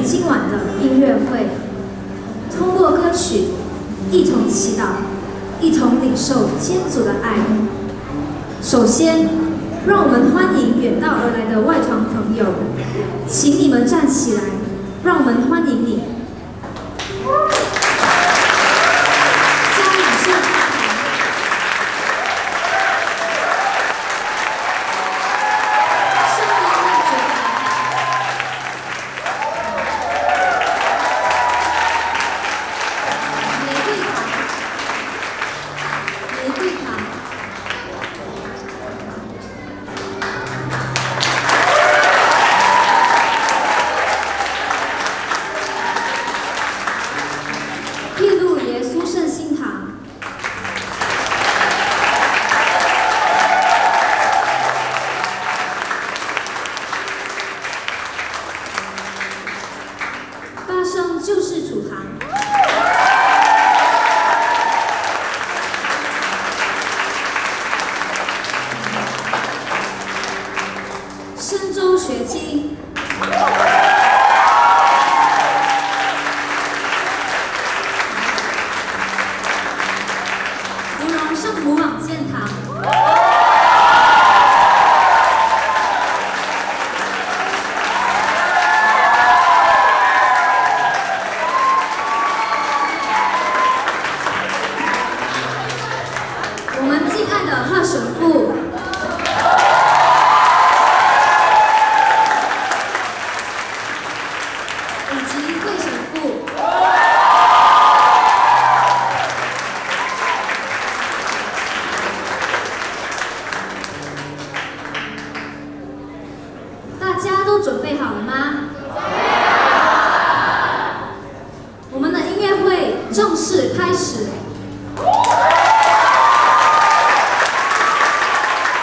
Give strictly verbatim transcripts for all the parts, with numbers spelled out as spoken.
今晚的音乐会，通过歌曲一同祈祷，一同领受天主的爱。首先，让我们欢迎远道而来的外团朋友，请你们站起来，让我们欢迎你。 就是主堂，深州学经，芙蓉圣母网建堂。 贺神父，以及桂神父，大家都准备好了吗？我们的音乐会正式开始。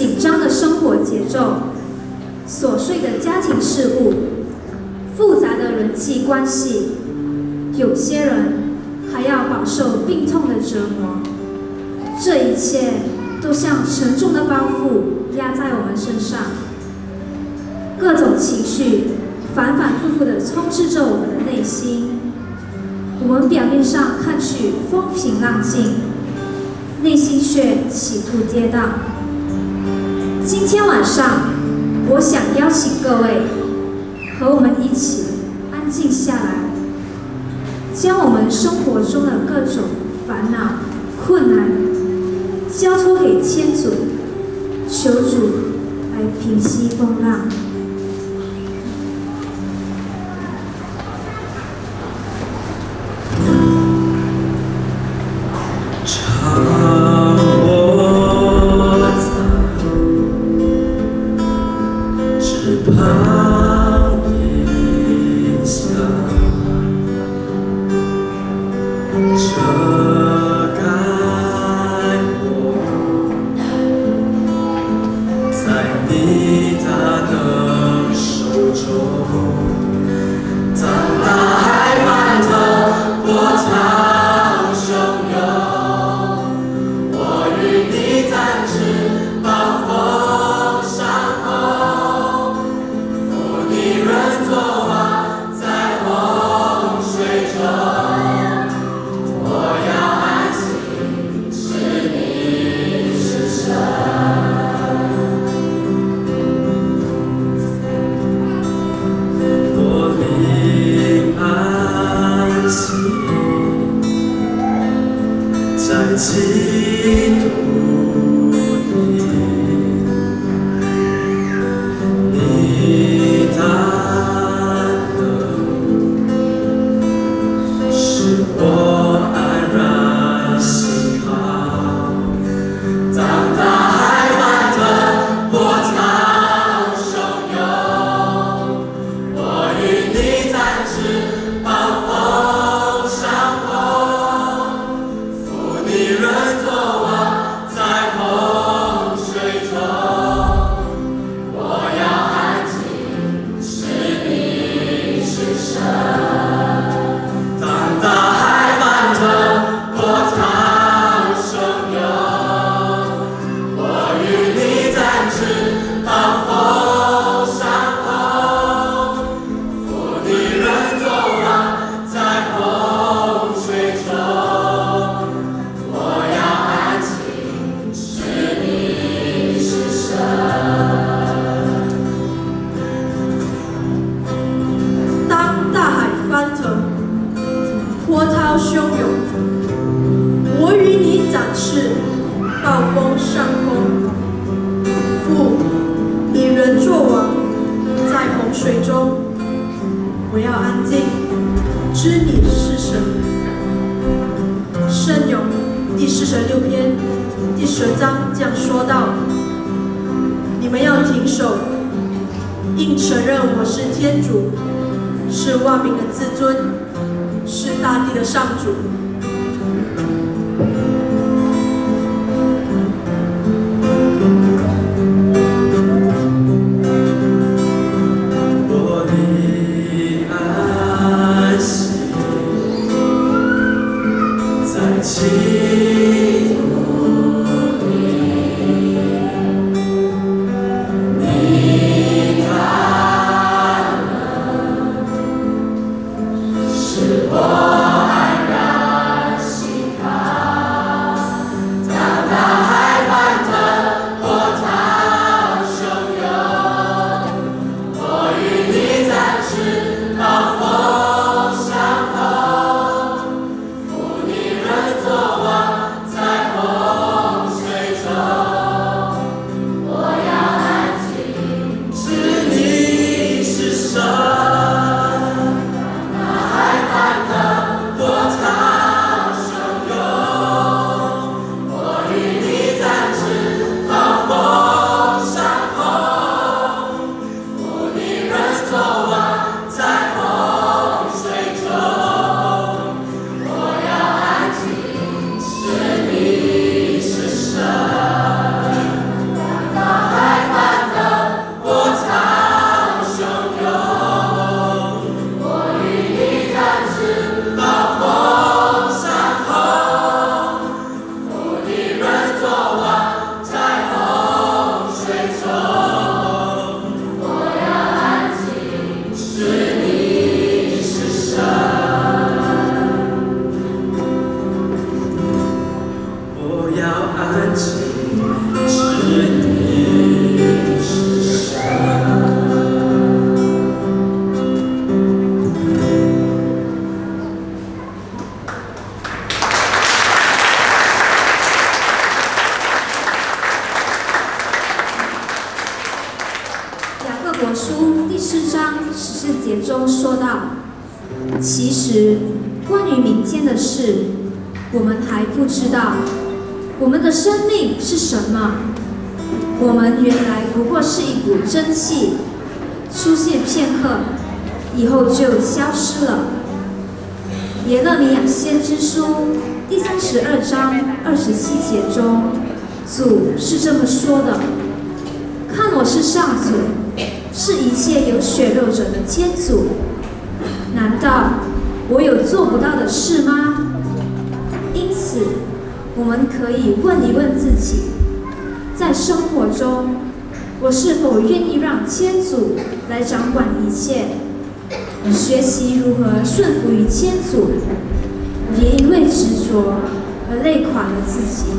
紧张的生活节奏、琐碎的家庭事务、复杂的人际关系，有些人还要饱受病痛的折磨。这一切都像沉重的包袱压在我们身上，各种情绪反反复复地充斥着我们的内心。我们表面上看去风平浪静，内心却企图跌宕。今天晚上，我想邀请各位和我们一起安静下来，将我们生活中的各种烦恼、困难交托给天主，求主来平息风浪。 是我安然。 伯书第四章十四节中说到，其实关于明天的事，我们还不知道。我们的生命是什么？我们原来不过是一股蒸汽，出现片刻，以后就消失了。耶勒米亚先知书第三十二章二十七节中，主是这么说的：看我是上主，是一切有血肉者的天主。难道我有做不到的事吗？因此，我们可以问一问自己，在生活中，我是否愿意让天主来掌管一切，学习如何顺服于天主，别因为执着而累垮了自己。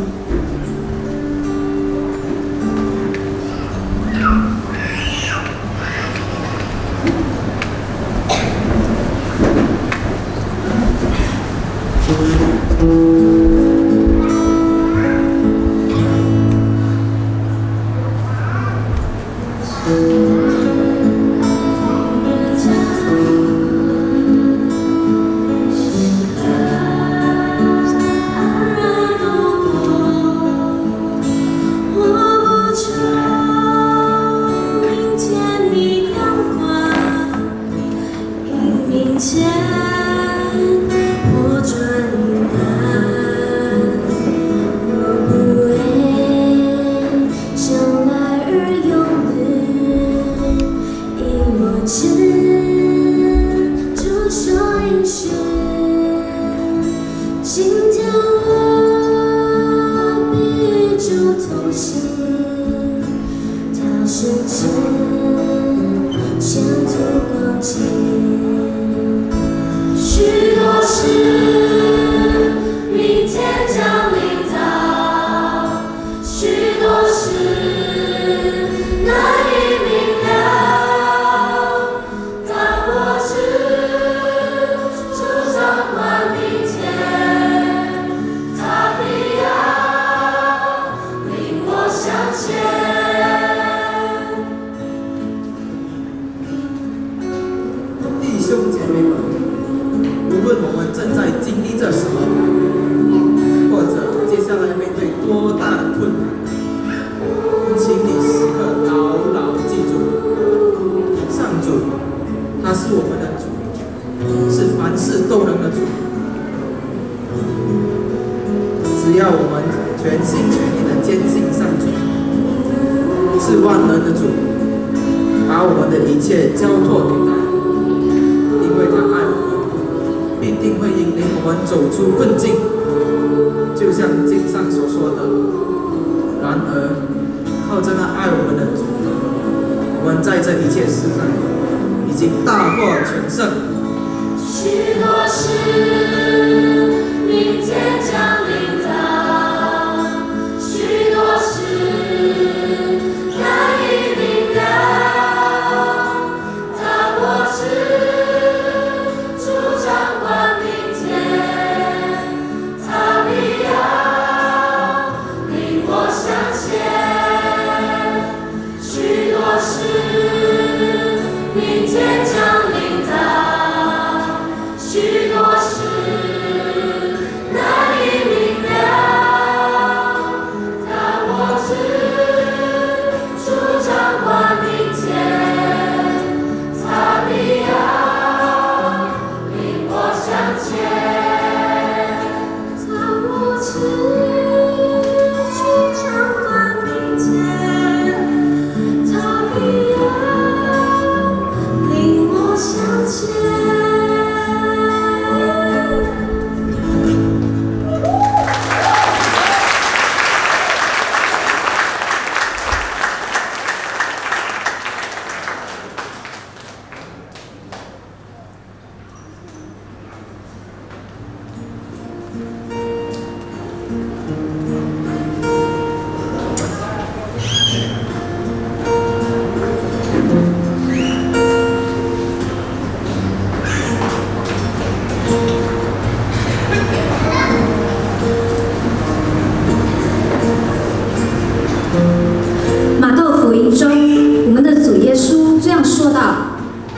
领我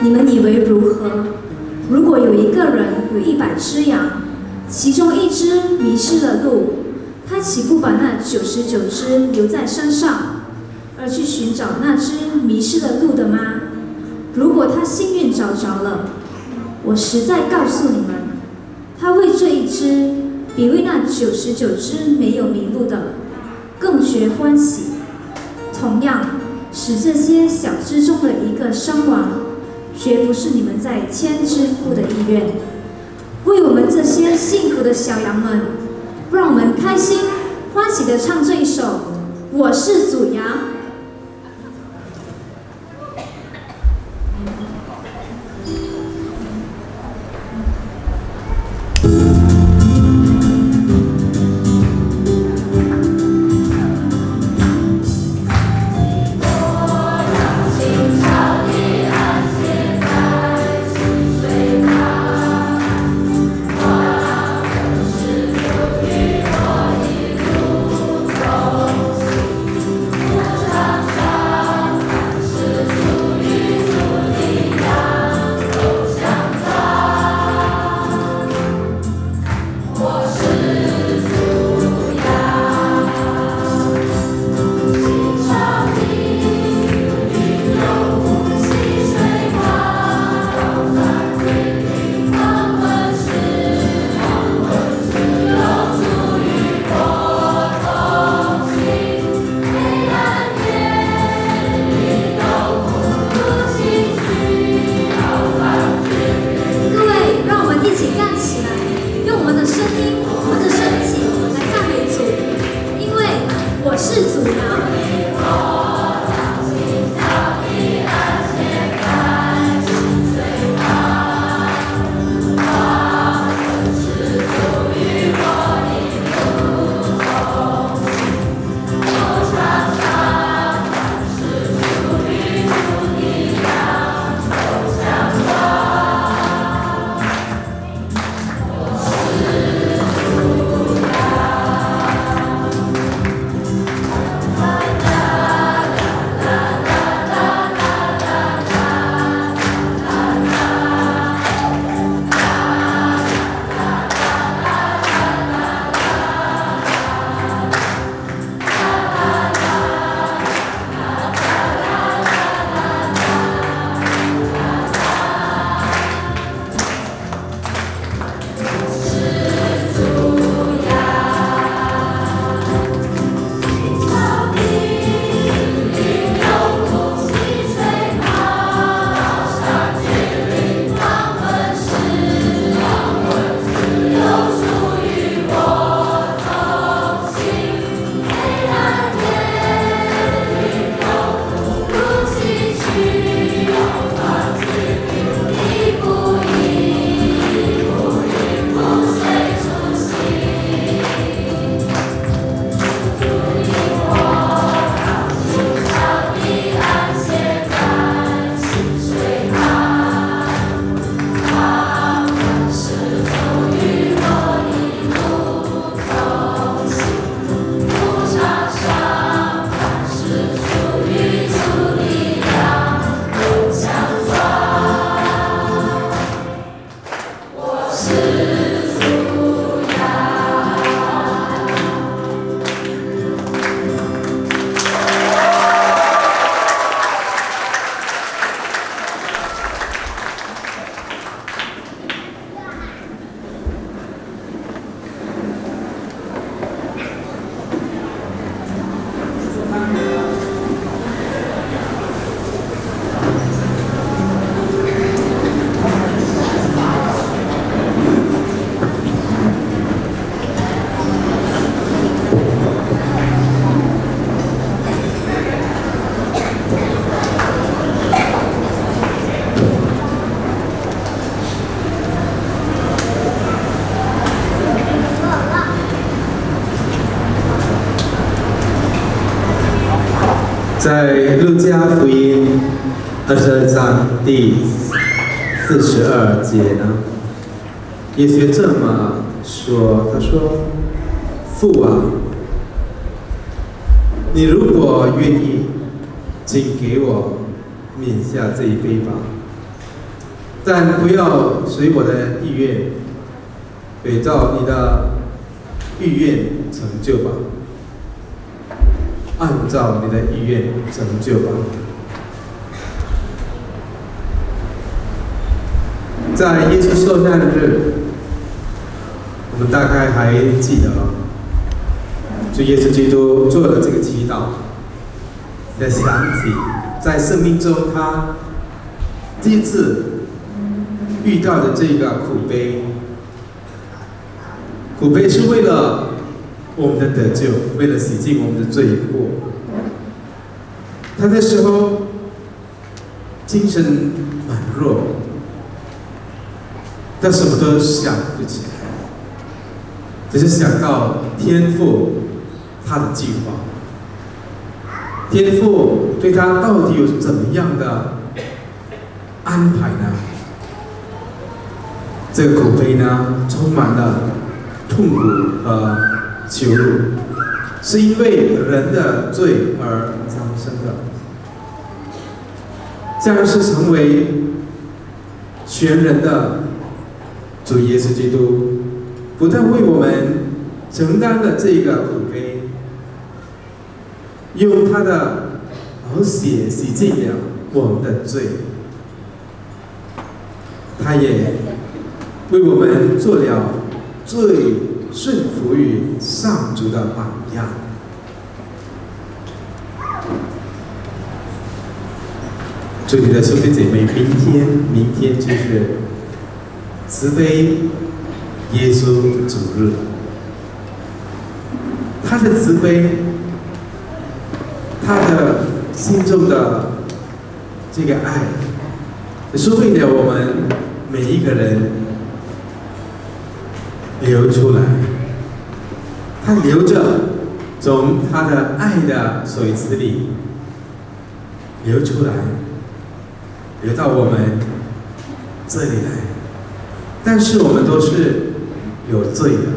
你们以为如何？如果有一个人有一百只羊，其中一只迷失了路，他岂不把那九十九只留在山上，而去寻找那只迷失了路的吗？如果他幸运找着了，我实在告诉你们，他为这一只比为那九十九只没有迷路的更觉欢喜。同样，使这些小只中的一个伤亡，绝不是你们在千之父的意愿。为我们这些幸福的小羊们，让我们开心欢喜地唱这一首《我是主羊》。 在路加福音二十二章第四十二节呢，耶稣这么说：“他说，父啊，你如果愿意，请给我抿下这一杯吧。 但不要随我的意愿，对照你的意愿成就吧，按照你的意愿成就吧。在耶稣受难日，我们大概还记得，主耶稣基督做了这个祈祷，在想起在生命中他第一次遇到的这个苦悲，苦悲是为了我们的得救，为了洗净我们的罪过。他那时候精神软弱，他什么都想不起来，只是想到天父他的计划，天父对他到底有怎么样的安排呢？这个苦悲呢，充满了痛苦和羞辱，是因为人的罪而产生的。这样是成为全人的主耶稣基督，不但为我们承担了这个苦悲，用他的宝血洗净了我们的罪，他也为我们做了最顺服于上主的榜样。祝你的兄弟姐妹，明天，明天就是慈悲耶稣主日。他的慈悲，他的心中的这个爱，是为了我们每一个人流出来。他流着从他的爱的水池里流出来，流到我们这里来。但是我们都是有罪的。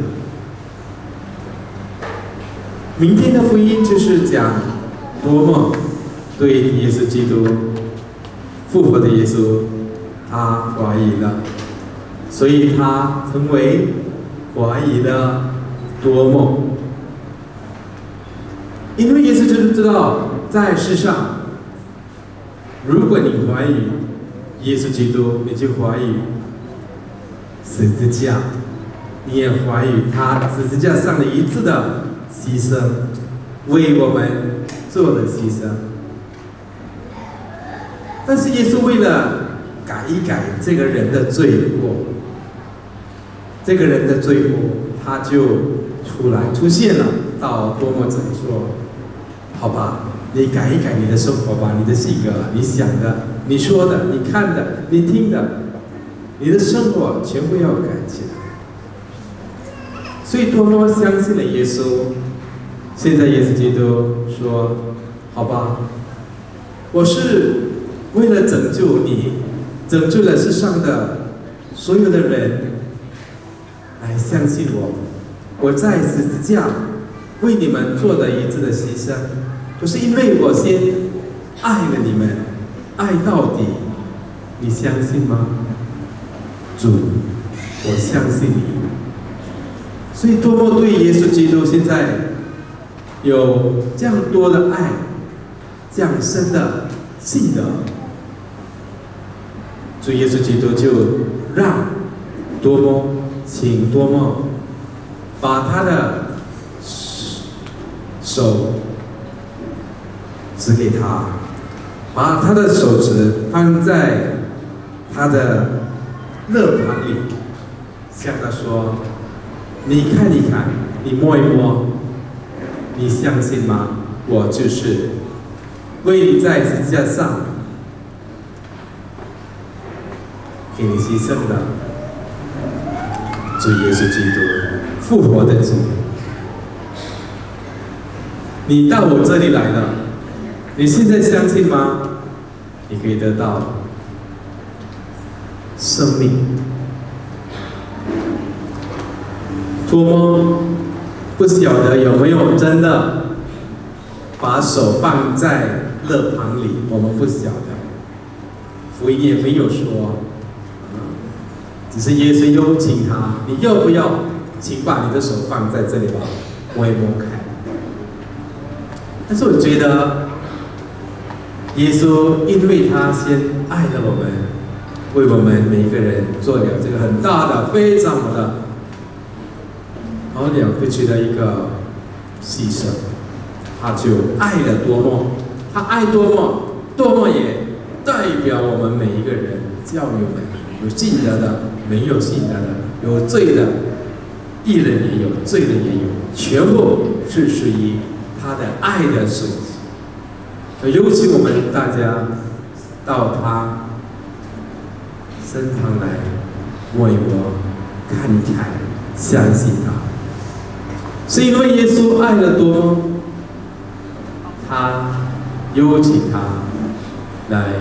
明天的福音就是讲多么对耶稣基督复活的耶稣，他怀疑了，所以他成为怀疑的多么。因为耶稣就是知道，在世上，如果你怀疑耶稣基督，你就怀疑十字架，你也怀疑他十字架上的一次的牺牲，为我们做的牺牲。但是耶稣为了改一改这个人的罪过，这个人的罪过，他就出来出现了，到多么这里说，好吧，你改一改你的生活吧，你的性格，你想的，你说的，你看的，你听的，你的生活全部要改起来。所以多么相信了耶稣。现在耶稣基督说，好吧，我是为了拯救你，拯救了世上的所有的人来相信我。我在十字架为你们做的一次的牺牲，不是因为我先爱了你们，爱到底，你相信吗？主，我相信你。所以多么对耶稣基督现在有这样多的爱，这样深的信德，主耶稣基督就让多么请多么把他的手指给他，把他的手指放在他的肋旁里，向他说，你看一看，你摸一摸，你相信吗？我就是为你在十字架上给你牺牲的主耶稣基督，复活的主。你到我这里来了，你现在相信吗？你可以得到生命。多么不晓得有没有真的把手放在肋旁里，我们不晓得，福音也没有说。 只是耶稣邀请他，你要不要？请把你的手放在这里吧，摸一摸看。但是我觉得，耶稣因为他先爱了我们，为我们每一个人做了这个很大的、非常的好了不起的一个牺牲，他就爱了多么，他爱多么，多么也代表我们每一个人，教育我们有信德的，没有信德的，有罪的。义人也有，罪人也有，全部是属于他的爱的水。尤其我们大家到他身旁来摸一摸、看一看、相信他，是因为耶稣爱了多么，他邀请他来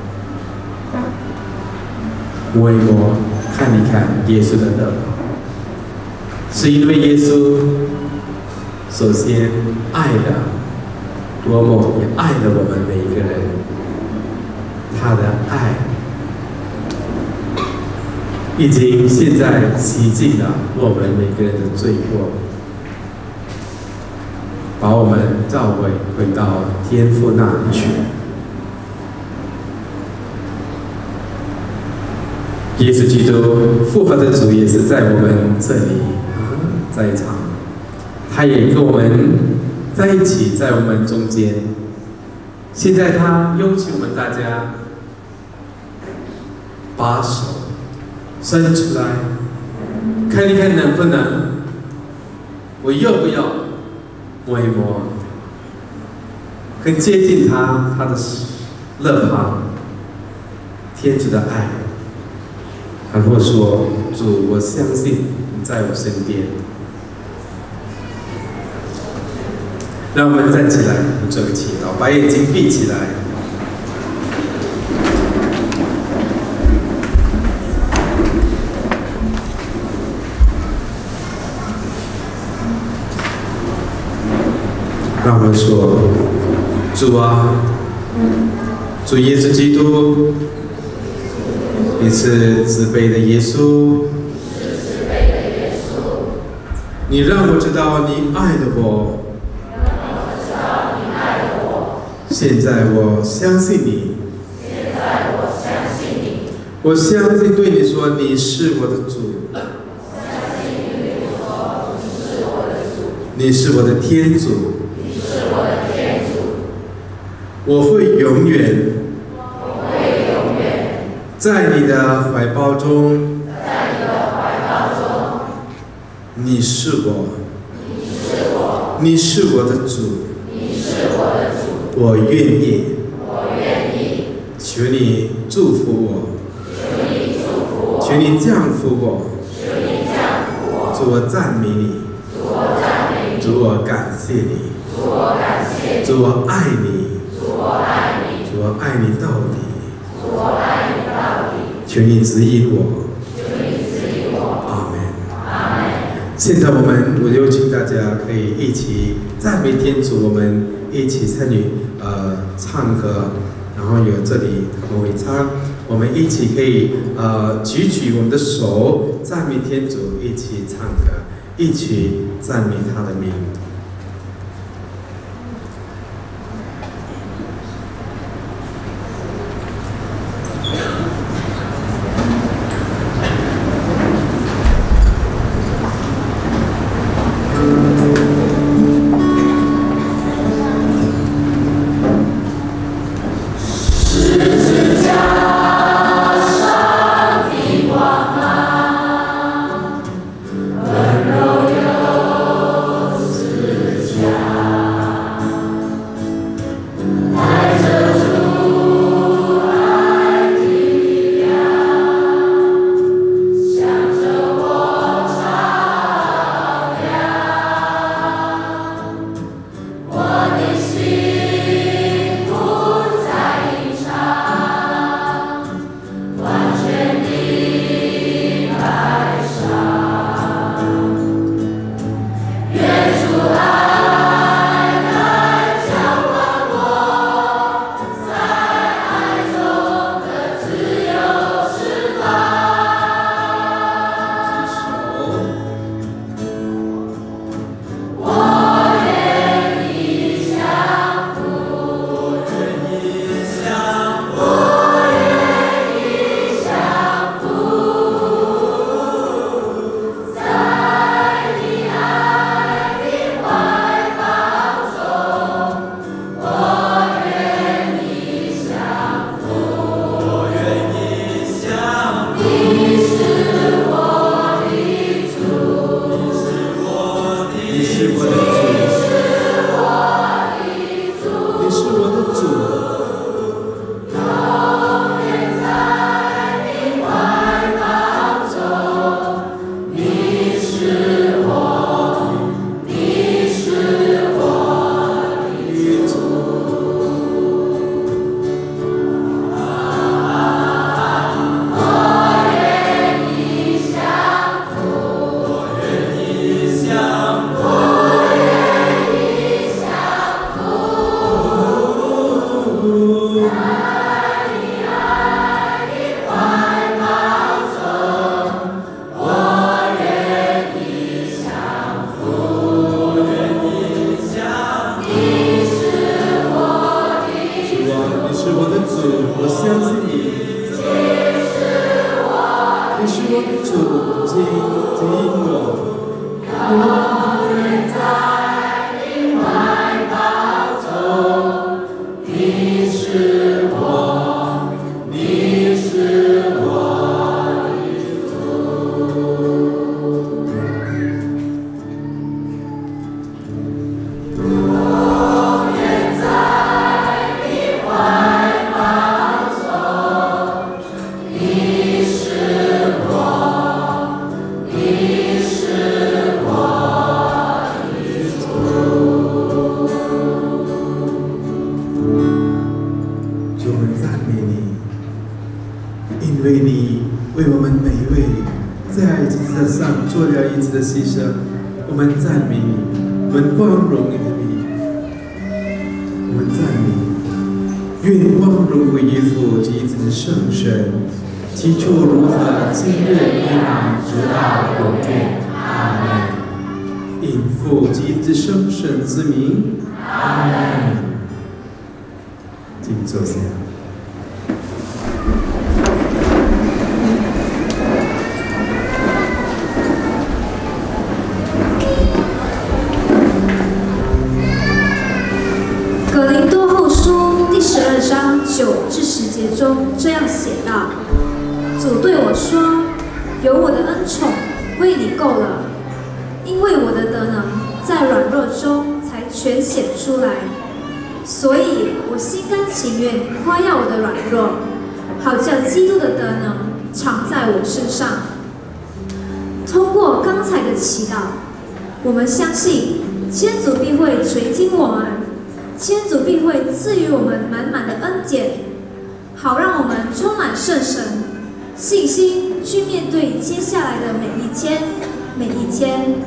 摸一摸、看一看耶稣的乐。是因为耶稣首先爱了多么，也爱了我们每一个人，他的爱已经现在洗净了我们每个人的罪过，把我们召回回到天父那里去。耶稣基督复活的主也是在我们这里在场，他也跟我们在一起，在我们中间。现在他邀请我们大家把手伸出来，看一看能不能，我要不要摸一摸，更接近他，他的乐旁，天主的爱。然后说：“主，我相信你在我身边。”让我们站起来，做个祈祷，把眼睛闭起来。让我们说：“主啊，主耶稣基督，你是慈悲的耶稣，你让我知道你爱了我。现在我相信你，现在我相信你，我相信对你说你是我的主，你是我的天主，你是我的天主，我会永远，我会永远在你的怀抱中，在你的怀抱中，你是我，你是我，你是我的主，你是我的主。我愿意，我愿意，求你祝福我，求你祝福我，求你降福我，求你降福我，主我赞美你，主我赞美你，主我感谢你，主我感谢你，主我爱你，主我爱你，主我爱你到底，主我爱你到底，求你指引我，求你指引我，阿门，阿门。现在我们，我邀请大家可以一起赞美天主，我们一起参与呃唱歌，然后有这里我会唱，我们一起可以呃举起我们的手赞美天主，一起唱歌，一起赞美他的名。 我的心不再隐藏。 牺牲，我们赞美你，我们光荣你的名，我们赞美你。愿光荣归于父及子圣神，起初如何，今日依然，直到永远。阿门。因父及子圣神之名。阿门。请坐下。 九至十节中这样写道：主对我说，有我的恩宠为你够了，因为我的德能在软弱中才全显出来，所以我心甘情愿夸耀我的软弱，好叫基督的德能常在我身上。通过刚才的祈祷，我们相信天主必会垂听我们，天主必会赐予我们满满的恩典，好让我们充满圣神信心，去面对接下来的每一天，每一天。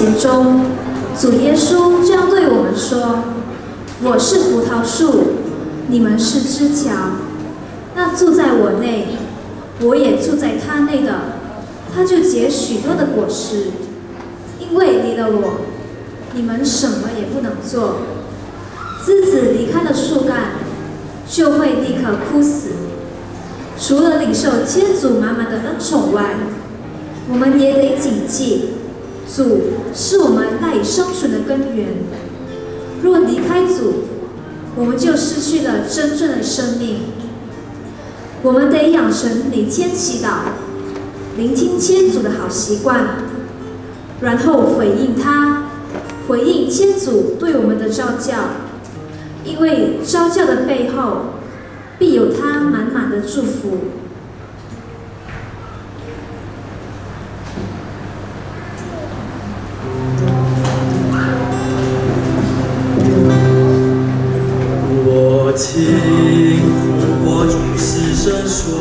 节中，主耶稣这样对我们说：“我是葡萄树，你们是枝条。那住在我内，我也住在他内的，他就结许多的果实。因为离了我，你们什么也不能做。枝子离开了树干，就会立刻枯死。除了领受天主满满的恩宠外，我们也得谨记，主是我们赖以生存的根源。若离开主，我们就失去了真正的生命。我们得养成每天祈祷、聆听天主的好习惯，然后回应他，回应天主对我们的召教。因为召教的背后，必有他满满的祝福。 我听复活主死神说，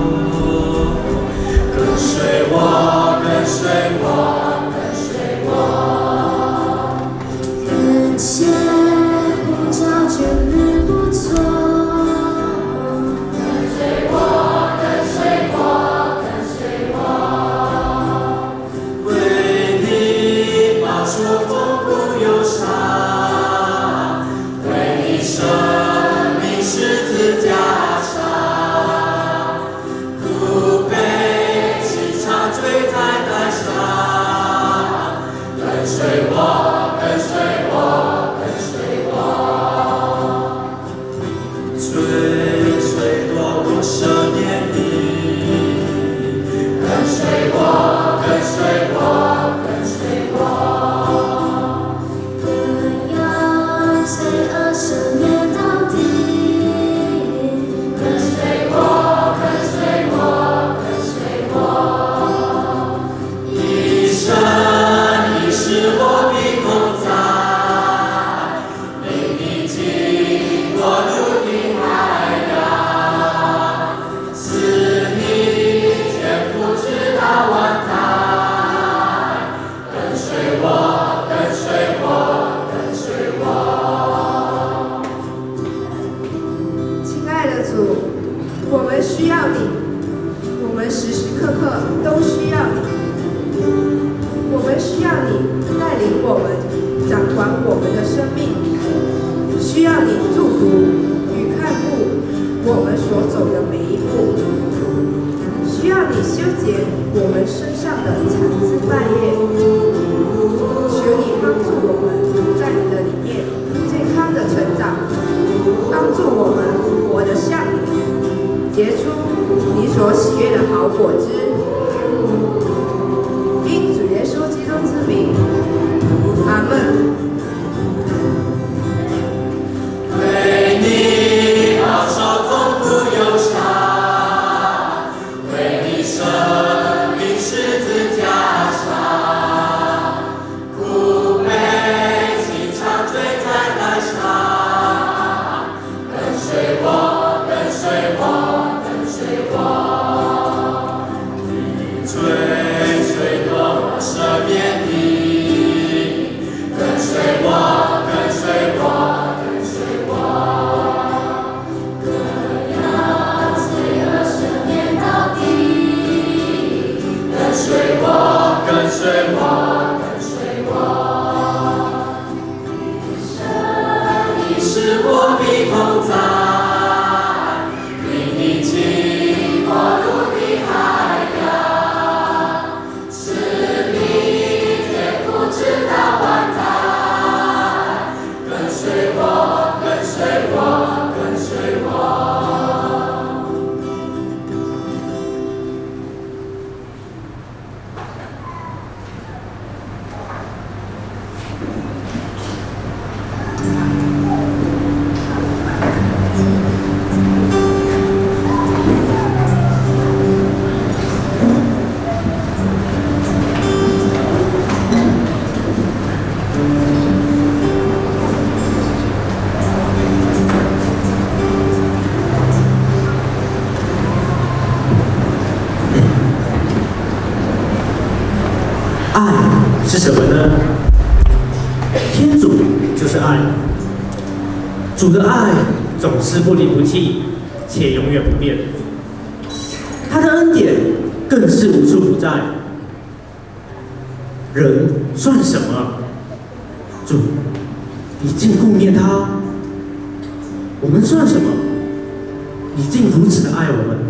跟随我，跟随我，跟随我， 感谢不叫真日不错。跟随我，跟随我，跟随我， 为你冒出痛苦忧伤，为你生命十字架上，苦悲情长坠在台上，跟随我，跟随我，跟随我，追随多我生命里，跟随我，跟随我，跟随我， 不要罪恶赦免到底。跟随我，跟随我，跟随我， 一生一世我必同在，领你经过陆地海洋，赐你天赋直到万代，跟随我，跟随我，跟随我。 亲爱的主，我们需要你，我们时时刻刻都需要你。我们需要你带领我们，掌管我们的生命，需要你祝福与看顾我们所走的每一步，需要你修剪我们身上的残枝败叶。求你帮助我们在你的里面健康的成长，帮助我们活得像你，结出你所喜悦的好果子。因主耶稣基督之名，阿门。 为你饱受痛苦忧伤，为你生命十字架上，苦悲情长坠在台上，跟随我，跟随我，跟随我，你追随多我赦免你，跟随我。 天主就是爱，主的爱总是不离不弃，且永远不变。他的恩典更是无处不在。人算什么？主，你竟顾念他；我们算什么？你竟如此的爱我们。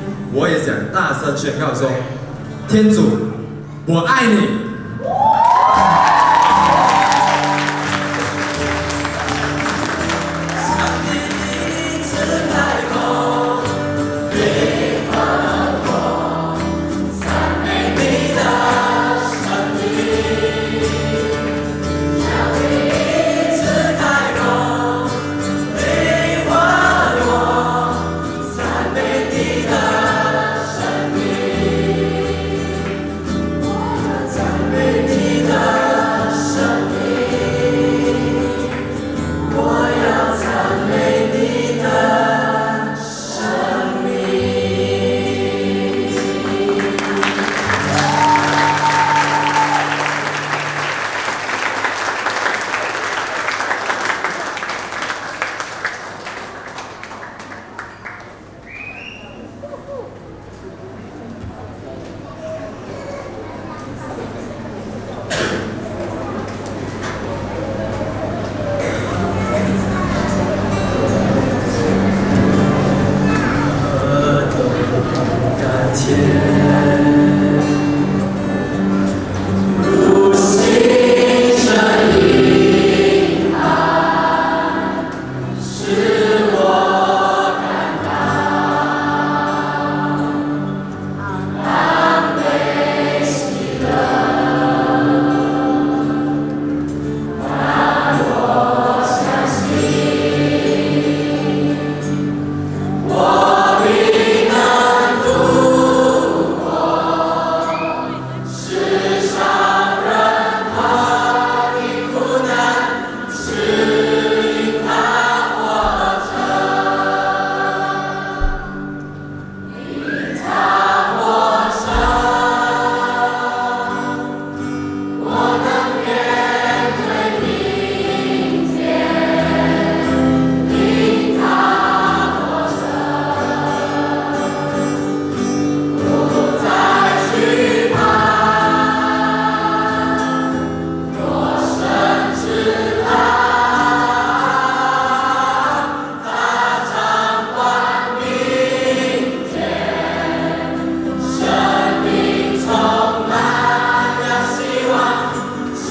宣告说：“天主，我爱你。”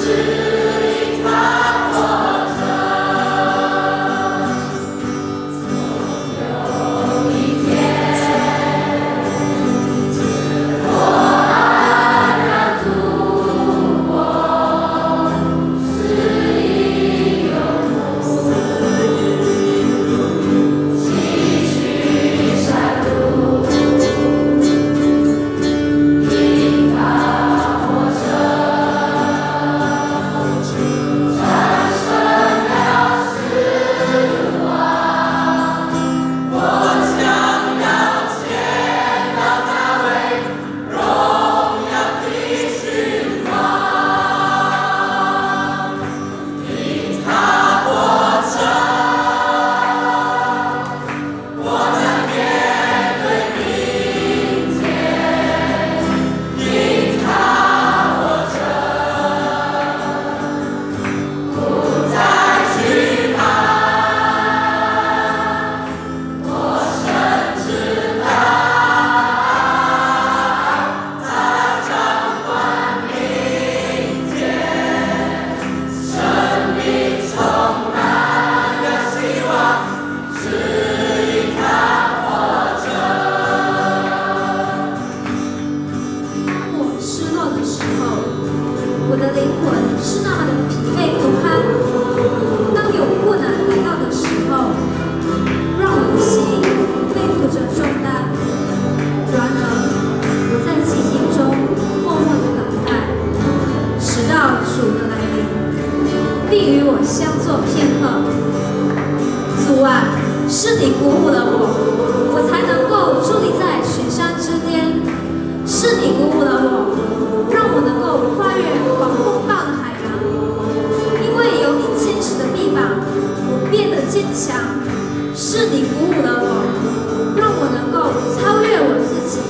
我的灵魂是那么的疲惫不堪。当有困难来到的时候，让我的心背负着重担。然而，我在寂静中默默的等待，直到主的来临，并与我相坐片刻。主啊，是你鼓舞了我，我才能够伫立在雪山之巅。是你鼓舞了我，让我能够跨越狂风暴的海洋。因为有你坚实的臂膀，我变得坚强。是你鼓舞了我，让我能够超越我自己。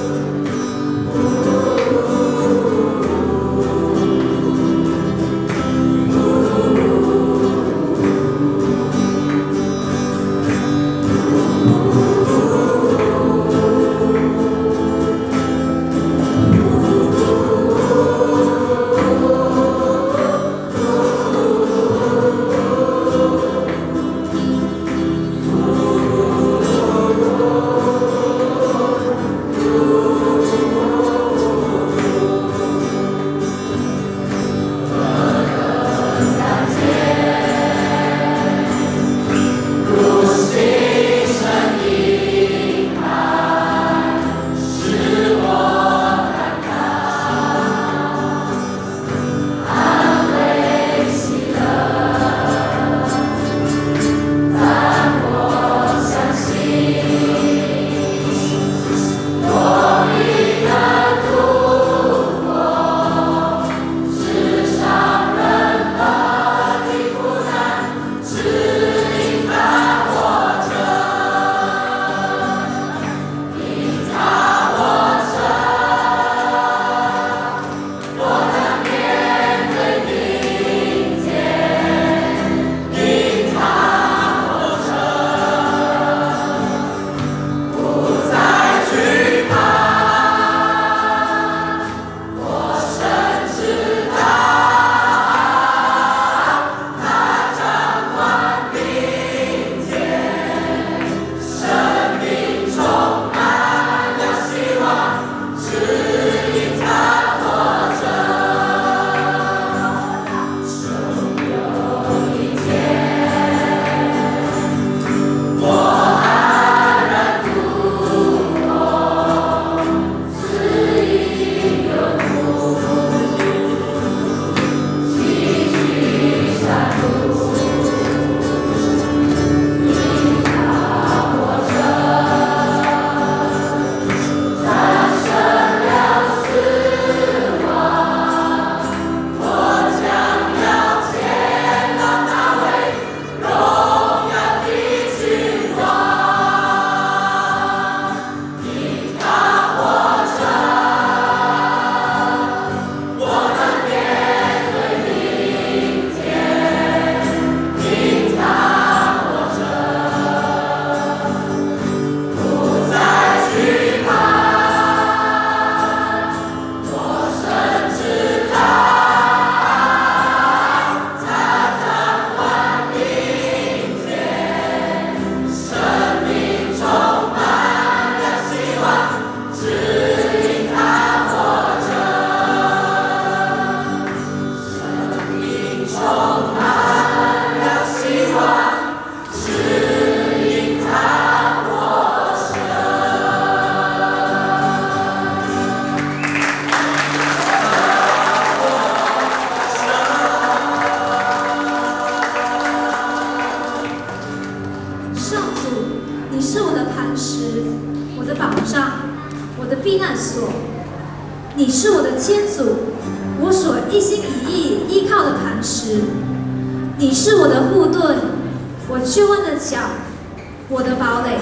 石，你是我的护盾，我救恩的脚，我的堡垒。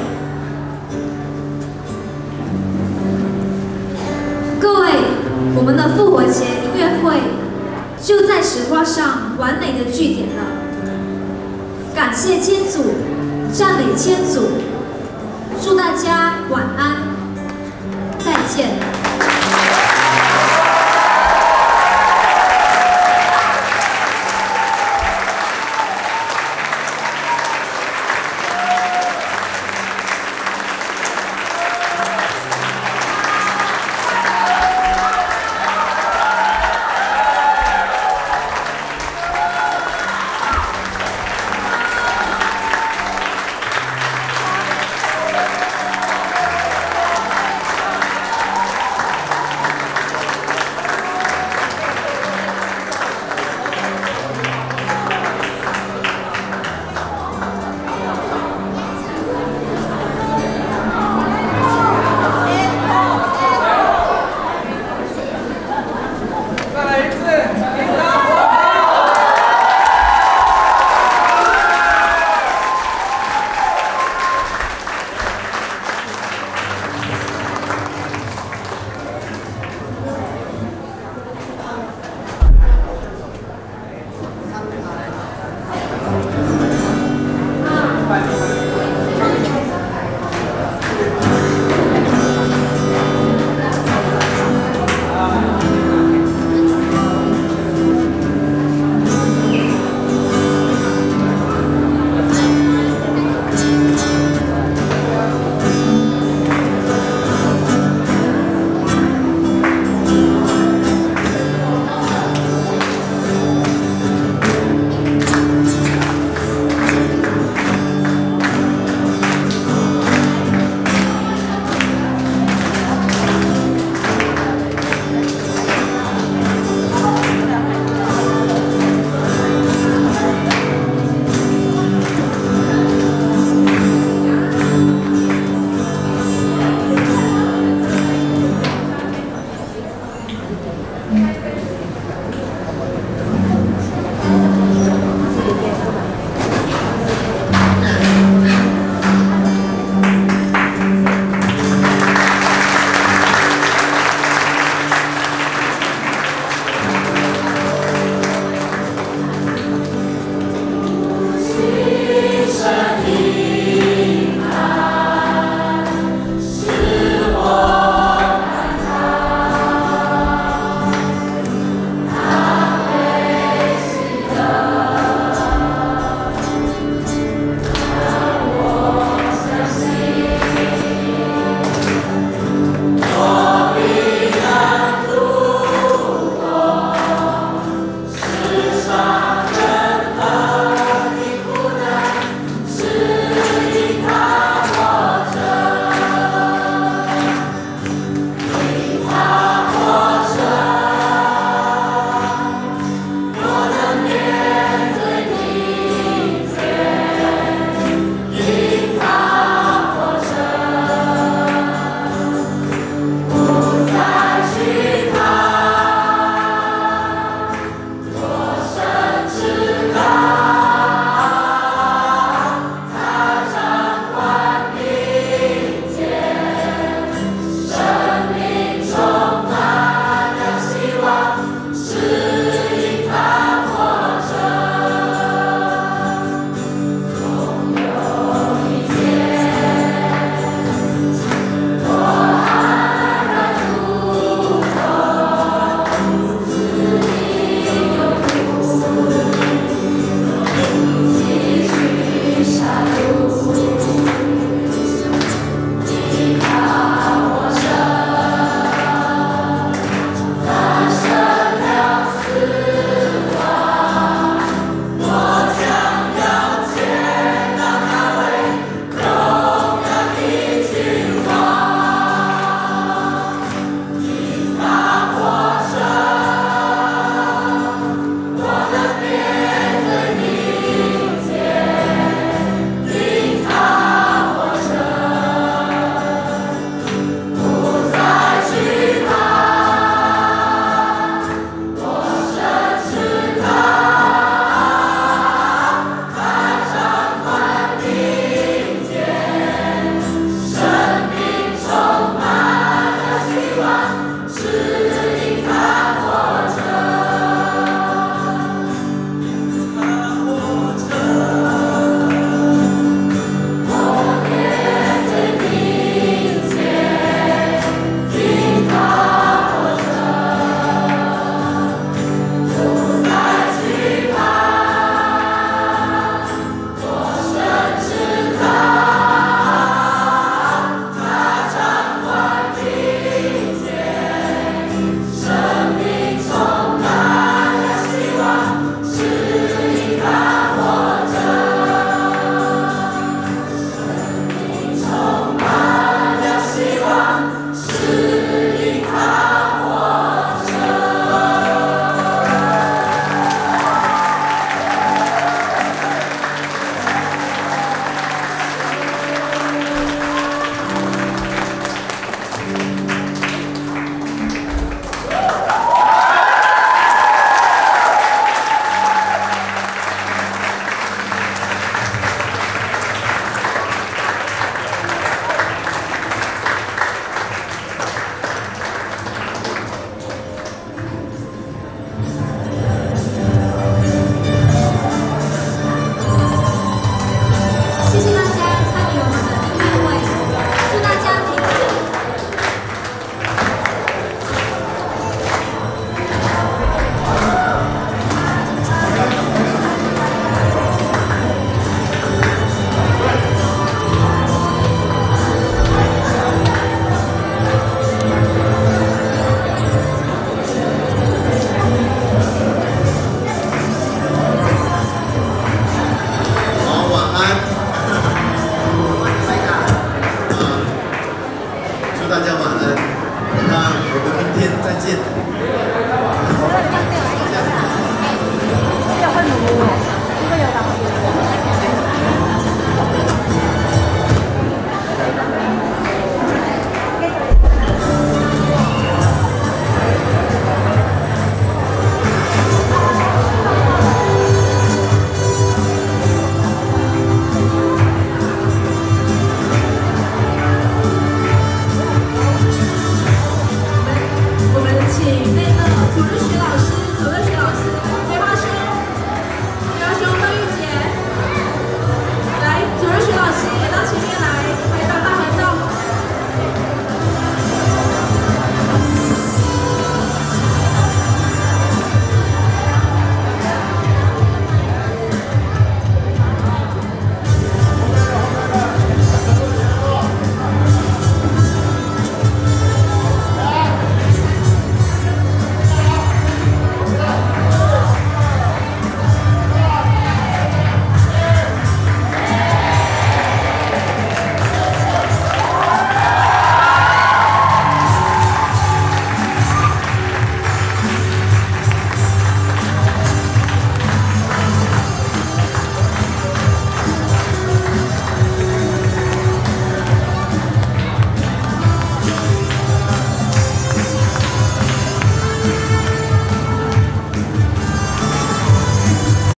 各位，我们的复活节音乐会就在此画上完美的句点了。感谢天主，赞美天主，祝大家晚安，再见。